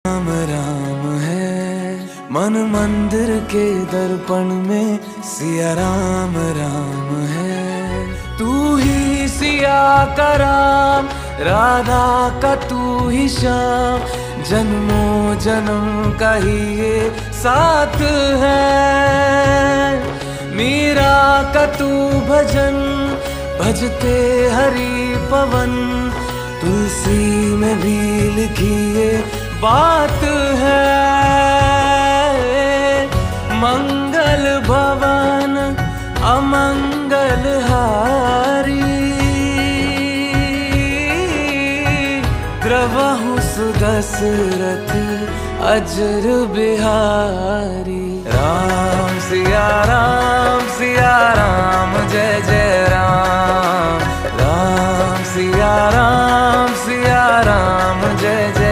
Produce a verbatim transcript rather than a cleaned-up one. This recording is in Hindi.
राम राम है मन मंदिर के दर्पण में, सिया राम राम है। तू ही सिया का राम, राधा का तू ही श्याम, जन्मों जन्म का ही ये साथ है। मीरा का तू भजन भजते हरि पवन, तुलसी में भी लिखी ये बात है। मंगल भवन अमंगल हारी, द्रवहु सुदशरथ अजर बिहारी। राम सिया राम सिया राम जय जय राम, राम सिया राम सिया राम जय जय